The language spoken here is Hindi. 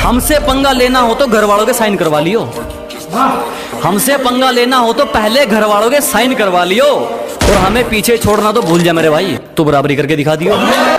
हमसे पंगा लेना हो तो घर वालों के साइन करवा लियो। हमसे पंगा लेना हो तो पहले घर वालों के साइन करवा लियो, और हमें पीछे छोड़ना तो भूल जा मेरे भाई, तू बराबरी करके दिखा दियो।